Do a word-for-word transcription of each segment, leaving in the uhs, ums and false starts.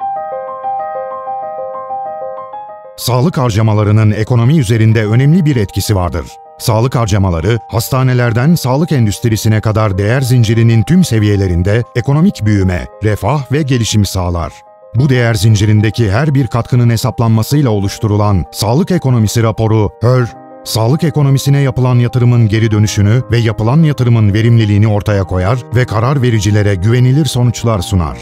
Sağlık harcamalarının ekonomi üzerinde önemli bir etkisi vardır. Sağlık harcamaları, hastanelerden sağlık endüstrisine kadar değer zincirinin tüm seviyelerinde ekonomik büyüme, refah ve gelişim sağlar. Bu değer zincirindeki her bir katkının hesaplanmasıyla oluşturulan sağlık ekonomisi raporu, H E R, sağlık ekonomisine yapılan yatırımın geri dönüşünü ve yapılan yatırımın verimliliğini ortaya koyar ve karar vericilere güvenilir sonuçlar sunar.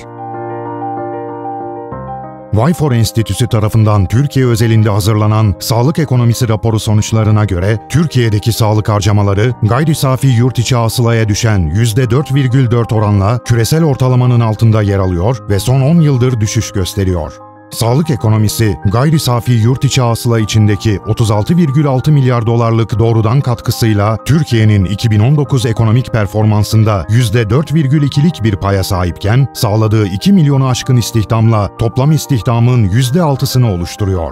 Vifor Enstitüsü tarafından Türkiye özelinde hazırlanan Sağlık Ekonomisi raporu sonuçlarına göre, Türkiye'deki sağlık harcamaları, gayri safi yurt içi hasılaya düşen yüzde dört virgül dört oranla küresel ortalamanın altında yer alıyor ve son on yıldır düşüş gösteriyor. Sağlık ekonomisi, gayri safi yurt içi hasıla içindeki otuz altı virgül altı milyar dolarlık doğrudan katkısıyla Türkiye'nin iki bin on dokuz ekonomik performansında yüzde dört virgül ikilik bir paya sahipken, sağladığı iki milyonu aşkın istihdamla toplam istihdamın yüzde altısını oluşturuyor.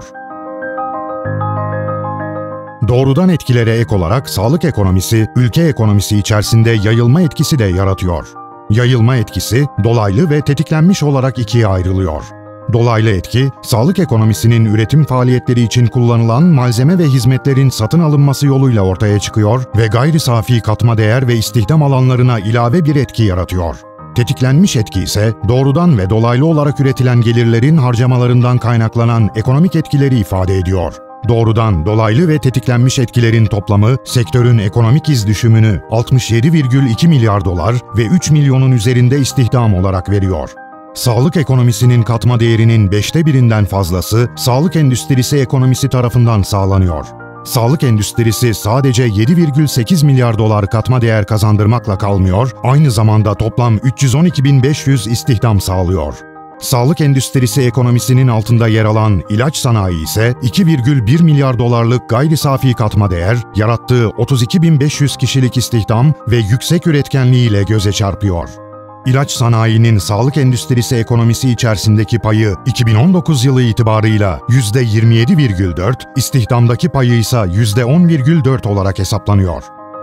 Doğrudan etkilere ek olarak sağlık ekonomisi, ülke ekonomisi içerisinde yayılma etkisi de yaratıyor. Yayılma etkisi, dolaylı ve tetiklenmiş olarak ikiye ayrılıyor. Dolaylı etki, sağlık ekonomisinin üretim faaliyetleri için kullanılan malzeme ve hizmetlerin satın alınması yoluyla ortaya çıkıyor ve gayri safi katma değer ve istihdam alanlarına ilave bir etki yaratıyor. Tetiklenmiş etki ise doğrudan ve dolaylı olarak üretilen gelirlerin harcamalarından kaynaklanan ekonomik etkileri ifade ediyor. Doğrudan, dolaylı ve tetiklenmiş etkilerin toplamı sektörün ekonomik iz düşümünü altmış yedi virgül iki milyar dolar ve üç milyonun üzerinde istihdam olarak veriyor. Sağlık ekonomisinin katma değerinin beşte birinden fazlası sağlık endüstrisi ekonomisi tarafından sağlanıyor. Sağlık endüstrisi sadece yedi virgül sekiz milyar dolar katma değer kazandırmakla kalmıyor, aynı zamanda toplam üç yüz on iki bin beş yüz istihdam sağlıyor. Sağlık endüstrisi ekonomisinin altında yer alan ilaç sanayi ise iki virgül bir milyar dolarlık gayri safi katma değer, yarattığı otuz iki bin beş yüz kişilik istihdam ve yüksek üretkenliğiyle göze çarpıyor. İlaç sanayinin sağlık endüstrisi ekonomisi içerisindeki payı iki bin on dokuz yılı itibarıyla yüzde yirmi yedi virgül dört, istihdamdaki payı ise yüzde on virgül dört olarak hesaplanıyor.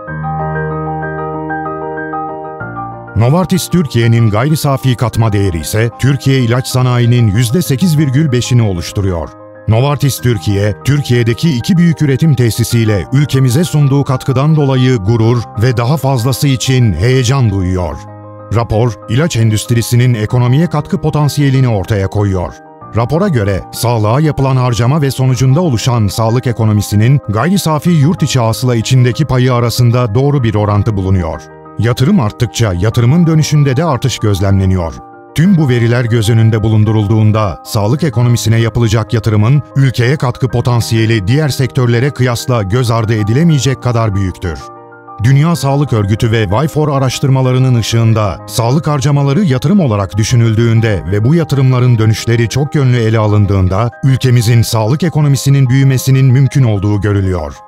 Novartis Türkiye'nin gayri safi katma değeri ise Türkiye ilaç sanayinin yüzde sekiz virgül beşini oluşturuyor. Novartis Türkiye, Türkiye'deki iki büyük üretim tesisiyle ülkemize sunduğu katkıdan dolayı gurur ve daha fazlası için heyecan duyuyor. Rapor, ilaç endüstrisinin ekonomiye katkı potansiyelini ortaya koyuyor. Rapora göre, sağlığa yapılan harcama ve sonucunda oluşan sağlık ekonomisinin gayri safi yurt içi hasıla içindeki payı arasında doğru bir orantı bulunuyor. Yatırım arttıkça yatırımın dönüşünde de artış gözlemleniyor. Tüm bu veriler göz önünde bulundurulduğunda, sağlık ekonomisine yapılacak yatırımın ülkeye katkı potansiyeli diğer sektörlere kıyasla göz ardı edilemeyecek kadar büyüktür. Dünya Sağlık Örgütü ve Vifor araştırmalarının ışığında sağlık harcamaları yatırım olarak düşünüldüğünde ve bu yatırımların dönüşleri çok yönlü ele alındığında ülkemizin sağlık ekonomisinin büyümesinin mümkün olduğu görülüyor.